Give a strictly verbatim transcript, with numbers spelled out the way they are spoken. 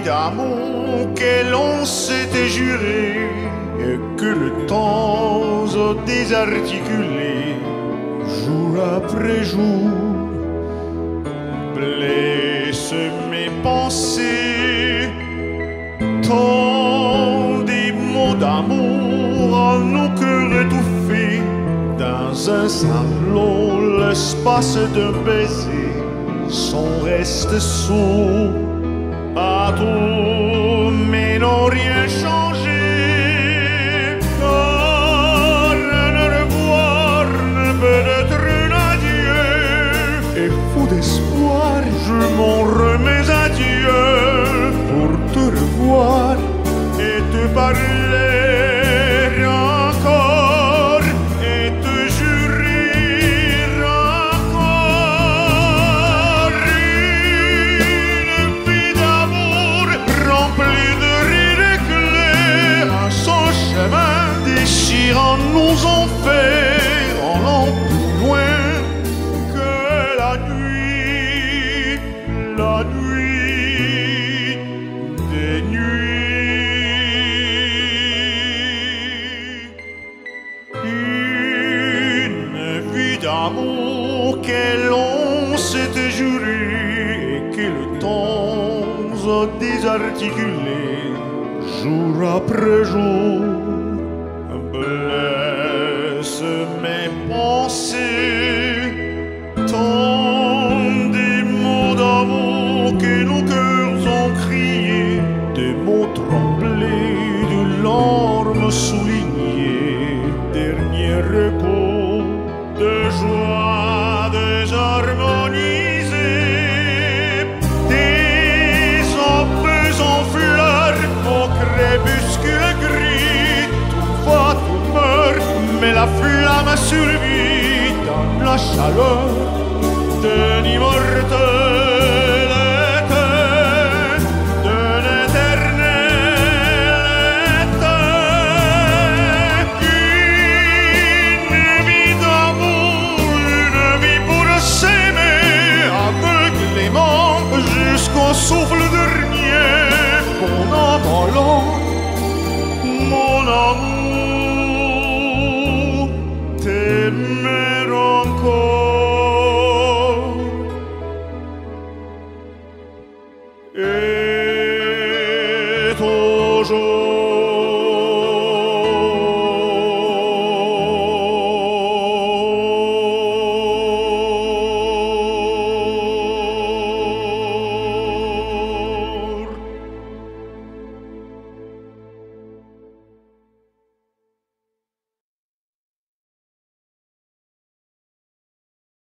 d'amour que l'on s'était juré et que le temps a désarticulé jour après jour, blesse mes pensées, tant des mots d'amour à nos cœurs étouffés dans un sanglot, l'espace d'un baiser, son reste sourd à tout, mais n'ont rien changé. Car un revoir ne peut être un adieu, et fou d'espoir, je m'en remets à Dieu pour te revoir et te parler encore et te jurer encore une vie d'amour remplie de rires éclairs à son chemin déchirant nous en fait allant plus loin que la nuit, la nuit des nuits. Une vie d'amour que l'on s'était juré et que le temps a désarticulé jour après jour, blesse mes pensées, tant des mots d'amour que nos cœurs ont criés, des mots tremblés, de larmes soulignées, dernier recours de joie désharmonisée, des obus en fleurs au crépuscule gris, tout va, tout meurt, mais la flamme survit dans la chaleur d'un immortel éteint, d'un éternel éteint. Une vie d'amour, une vie pour s'aimer aveuglément jusqu'au souffle dernier. Mon âme allant, mon amour, t'aimer encore et toujours.